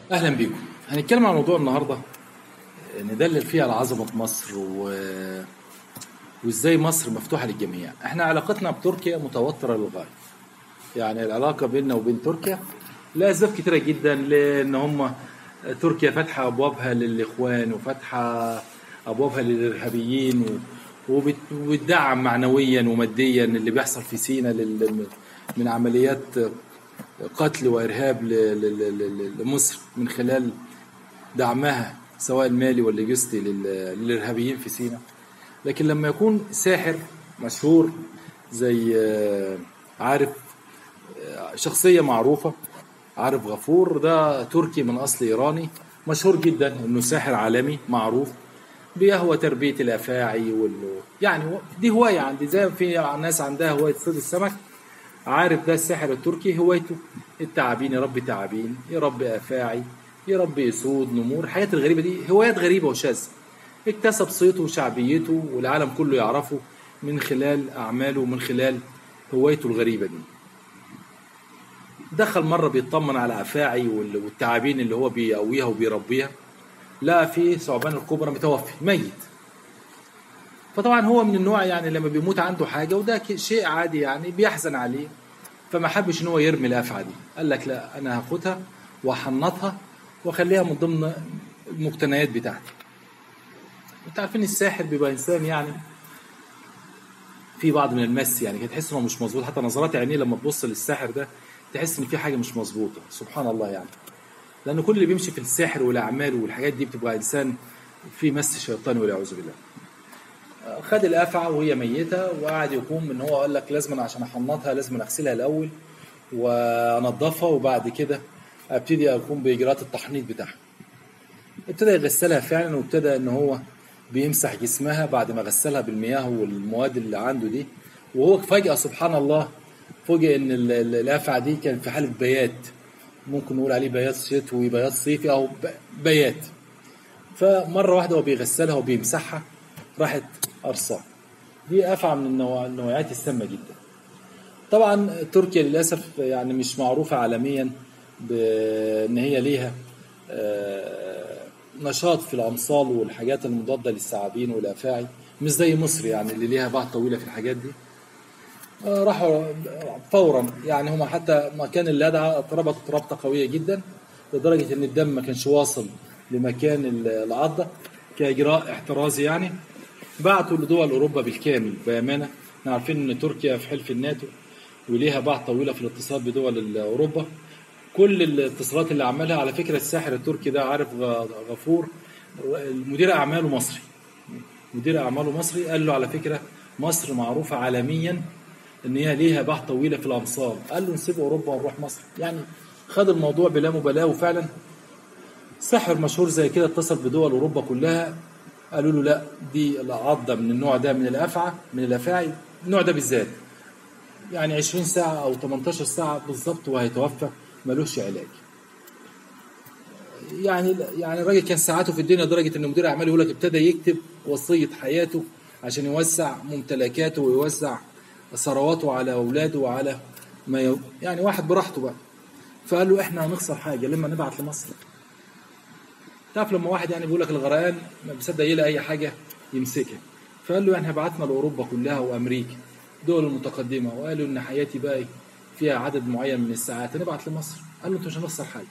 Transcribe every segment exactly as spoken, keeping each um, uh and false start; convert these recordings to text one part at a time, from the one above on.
اهلا بيكم. هنتكلم عن موضوع النهارده ندلل فيه على عظمه مصر و... وازاي مصر مفتوحه للجميع. احنا علاقتنا بتركيا متوتره للغايه، يعني العلاقه بيننا وبين تركيا لاسباب كتيره جدا، لان هم تركيا فاتحه ابوابها للاخوان وفاتحه ابوابها للارهابيين و... وبت... وبتدعم معنويا وماديا اللي بيحصل في سيناء لل... من عمليات قتل وارهاب ل... ل... ل... لمصر من خلال دعمها سواء المالي واللوجستي للارهابيين في سيناء. لكن لما يكون ساحر مشهور زي عارف، شخصيه معروفه، عارف غفور، ده تركي من اصل ايراني، مشهور جدا انه ساحر عالمي معروف، بيهوى تربيه الافاعي وال يعني دي هوايه عندي، زي في ناس عندها هوايه صيد السمك. عارف ده الساحر التركي هوايته التعابين، يربي تعابين، يربي افاعي، يربي اسود، نمور، الحاجات الغريبه دي هوايات غريبه وشاذه. اكتسب صيته وشعبيته والعالم كله يعرفه من خلال اعماله ومن خلال هوايته الغريبه دي. دخل مره بيطمن على افاعي والتعابين اللي هو بيقويها وبيربيها، لقى في ثعبان الكبرى متوفي ميت. فطبعا هو من النوع يعني لما بيموت عنده حاجه وده شيء عادي يعني بيحزن عليه، فما حبش ان هو يرمي الافعى دي، قال لك لا انا هاخدها واحنطها واخليها من ضمن المقتنيات بتاعتي. انتوا عارفين الساحر بيبقى انسان يعني في بعض من المس، يعني تحس انه مش مظبوط، حتى نظرات عينيه لما تبص للساحر ده تحس ان في حاجه مش مظبوطه، سبحان الله يعني. لان كل اللي بيمشي في السحر والاعمال والحاجات دي بتبقى انسان في مس شيطاني والعياذ بالله. خد الافعى وهي ميته وقعد يقوم ان هو قال لك لازم عشان احنطها لازم اغسلها الاول وانضفها وبعد كده ابتدي اقوم باجراءات التحنيط بتاعها. ابتدى يغسلها فعلا وابتدى ان هو بيمسح جسمها بعد ما غسلها بالمياه والمواد اللي عنده دي، وهو فجأة سبحان الله فوجئ ان الافعى دي كان في حالة بيات، ممكن نقول عليه بيات شتوي بيات صيفي او بيات. فمرة واحدة وهو بيغسلها وبيمسحها راحت قرصاه. دي افعى من النوع... النوعيات السامة جدا. طبعا تركيا للاسف يعني مش معروفة عالميا بان هي ليها نشاط في الامصال والحاجات المضاده للثعابين والافاعي، مش زي مصر يعني اللي ليها باع طويله في الحاجات دي. راحوا فورا يعني هم حتى مكان اللدعه اتربطت ربطه قويه جدا لدرجه ان الدم ما كانش واصل لمكان العضه كاجراء احترازي يعني. بعتوا لدول اوروبا بالكامل بامانه. احنا عارفين ان تركيا في حلف الناتو وليها باع طويله في الاتصال بدول اوروبا. كل الاتصالات اللي عملها على فكره الساحر التركي ده عارف غفور مدير اعماله مصري، مدير اعماله مصري، قال له على فكره مصر معروفه عالميا ان هي ليها باع طويله في الامصار، قال له نسيب اوروبا ونروح مصر. يعني خد الموضوع بلا مبالاه، وفعلا ساحر مشهور زي كده اتصل بدول اوروبا كلها، قالوا له لا دي العضه من النوع ده من الافعى من الافاعي النوع ده بالذات يعني عشرين ساعه او تمنتاشر ساعه بالظبط وهيتوفى ملوش علاج. يعني يعني الراجل كان ساعاته في الدنيا لدرجه ان مدير اعماله يقول لك ابتدى يكتب وصيه حياته عشان يوسع ممتلكاته ويوسع ثرواته على اولاده وعلى ما ي... يعني واحد براحته بقى. فقال له احنا هنخسر حاجه لما نبعت لمصر. تعرف لما واحد يعني بيقول لك الغرقان ما بيصدق يلاقي اي حاجه يمسكها، فقال له يعني بعتنا لاوروبا كلها وامريكا دول المتقدمه وقالوا ان حياتي بقى فيها عدد معين من الساعات نبعت لمصر. قال له انتوا مش هنخسر حاجه.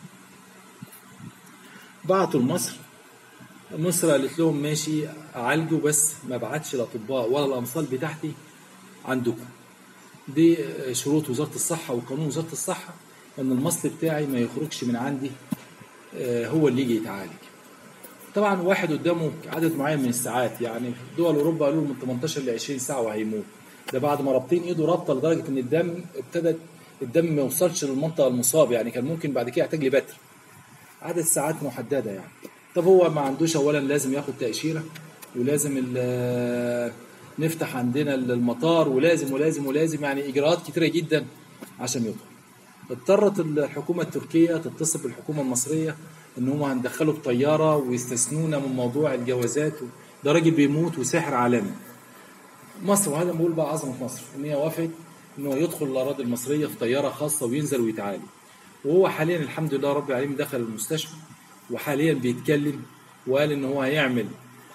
بعتوا لمصر، مصر قالت لهم ماشي اعالجوا بس ما بعتش الاطباء ولا الامصال بتاعتي عندكم. دي شروط وزاره الصحه وقانون وزاره الصحه ان المصل بتاعي ما يخرجش من عندي هو اللي يجي يتعالج. طبعا واحد قدامه عدد معين من الساعات، يعني دول اوروبا قالوا من تمنتاشر ل عشرين ساعه وهيموت. ده بعد ما رابطين ايده رابطه لدرجه ان الدم ابتدت الدم ما يوصلش للمنطقه المصاب، يعني كان ممكن بعد كده يحتاج لبتر. عدد ساعات محدده يعني. طب هو ما عندوش، اولا لازم ياخد تاشيره ولازم نفتح عندنا المطار ولازم ولازم ولازم يعني اجراءات كتيره جدا عشان يدخل. اضطرت الحكومه التركيه تتصل بالحكومه المصريه ان هم هندخله بطياره ويستثنونا من موضوع الجوازات. ده راجل بيموت وساحر عالمي. مصر، وهذا بقول بقى عظمه مصر ان هي وافقت انه يدخل الاراضي المصريه في طياره خاصه وينزل ويتعالج. وهو حاليا الحمد لله رب العالمين دخل المستشفى، وحاليا بيتكلم وقال ان هو هيعمل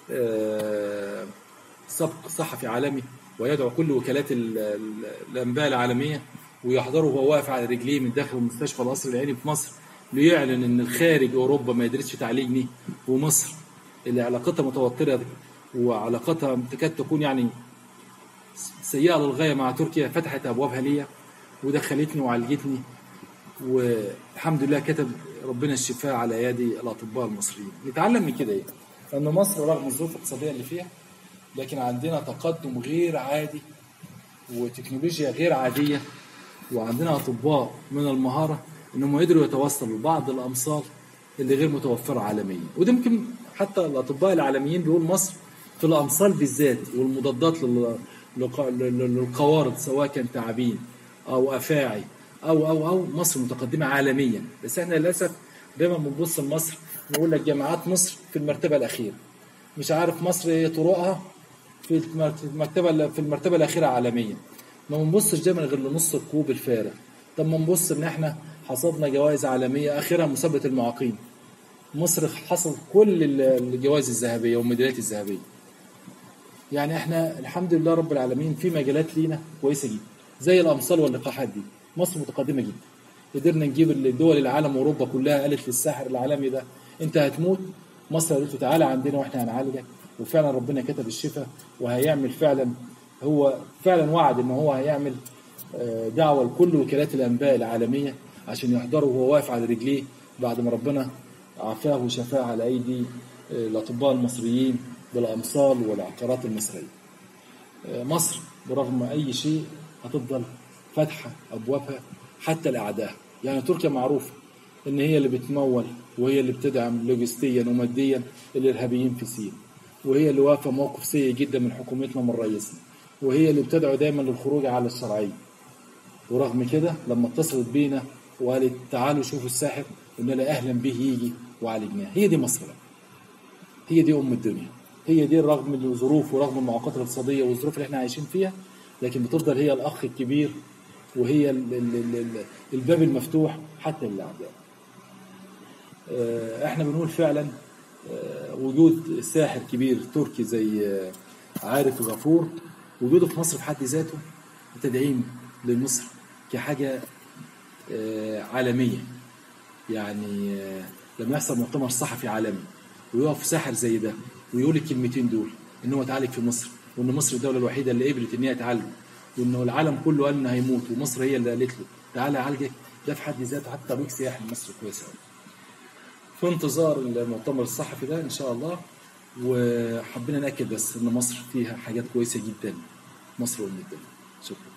آه، سبق صحفي عالمي، ويدعو كل وكالات ال- ال- الانباء العالميه ويحضروا وهو واقف على رجليه من داخل مستشفى القصر العيني في مصر، ليعلن ان الخارج اوروبا ما يدرسش تعليمي، ومصر اللي علاقتها متوتره وعلاقتها تكاد تكون يعني سيئه للغايه مع تركيا فتحت ابوابها ليا ودخلتني وعالجتني، والحمد لله كتب ربنا الشفاء على يد الاطباء المصريين. نتعلم من كده ايه؟ ان مصر رغم الظروف الاقتصاديه اللي فيها لكن عندنا تقدم غير عادي وتكنولوجيا غير عاديه، وعندنا اطباء من المهاره انهم يقدروا يتوصلوا لبعض الامصار اللي غير متوفره عالميا. وده يمكن حتى الاطباء العالميين بيقول مصر في الامصال بالذات والمضادات لل- للق- لل- للقوارض سواء كان تعابين او افاعي او او او مصر متقدمه عالميا. بس احنا للاسف دايما بنبص لمصر نقول لك جامعات مصر في المرتبه الاخيره، مش عارف مصر ايه طرقها في المرتبه في المرتبه الاخيره عالميا. ما بنبصش دايما غير لنص الكوب الفارغ. طب ما نبص ان احنا حصدنا جوائز عالميه اخرها مسابقه المعاقين. مصر حصل كل الجوائز الذهبيه والميداليات الذهبيه. يعني احنا الحمد لله رب العالمين في مجالات لينا كويسه جدا زي الامصال واللقاحات دي مصر متقدمه جدا. قدرنا نجيب الدول العالم واوروبا كلها قالت للساحر العالمي ده انت هتموت، مصر قالت له تعالى عندنا واحنا هنعالجك، وفعلا ربنا كتب الشفاء وهيعمل فعلا. هو فعلا وعد ان هو هيعمل آه، دعوه لكل وكالات الانباء العالميه عشان يحضروا وهو واقف على رجليه بعد ما ربنا عافاه وشفاه على ايدي آه، الاطباء المصريين بالامصال والعقارات المصريه. آه، مصر برغم اي شيء هتفضل فاتحه ابوابها حتى لاعدائها. يعني تركيا معروفه ان هي اللي بتمول وهي اللي بتدعم لوجستيا وماديا الارهابيين في سيناء، وهي اللي واقفه موقف سيء جدا من حكومتنا ومن رئيسنا، وهي اللي بتدعو دايما للخروج على الشرعيه. ورغم كده لما اتصلت بينا وقالت تعالوا شوفوا الساحر قلنا لها اهلا به يجي وعالجناه. هي دي مصر بقى. هي دي ام الدنيا. هي دي رغم الظروف ورغم المعوقات الاقتصاديه والظروف اللي احنا عايشين فيها، لكن بتفضل هي الاخ الكبير وهي ال ال ال ال الباب المفتوح حتى للاعداء. آه، احنا بنقول فعلا آه، وجود ساحر كبير تركي زي آه، عارف غفور، وجوده في مصر في حد ذاته تدعيم لمصر كحاجه آه، عالميه. يعني آه، لما يحصل مؤتمر صحفي عالمي ويقف ساحر زي ده ويقول الكلمتين دول ان هو اتعالج في مصر، وان مصر الدوله الوحيده اللي قبلت ان هي تعالجه، وانه العالم كله قال انه هيموت ومصر هي اللي قالت له تعالى عالجك، ده في حد ذاته حتى طريق سياحي لمصر كويس قوي. في انتظار المؤتمر الصحفي ده ان شاء الله. وحبينا ناكد بس ان مصر فيها حاجات كويسه جدا. مصر ام الدنيا. شكرا.